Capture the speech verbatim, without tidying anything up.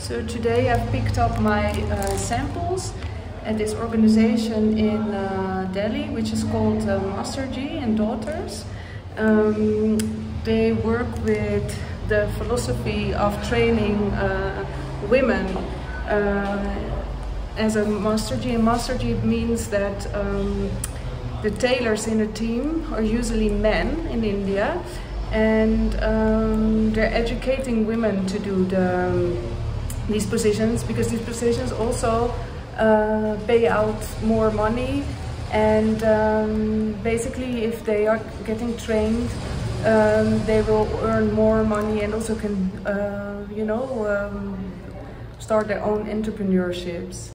So today I've picked up my uh, samples at this organization in uh, Delhi, which is called uh, MasterG and Daughters. Um, they work with the philosophy of training uh, women uh, as a MasterG. And MasterG means that um, the tailors in a team are usually men in India, and um, they're educating women to do the, um, these positions, because these positions also uh, pay out more money, and um, basically if they are getting trained, um, they will earn more money and also can uh, you know um, start their own entrepreneurships.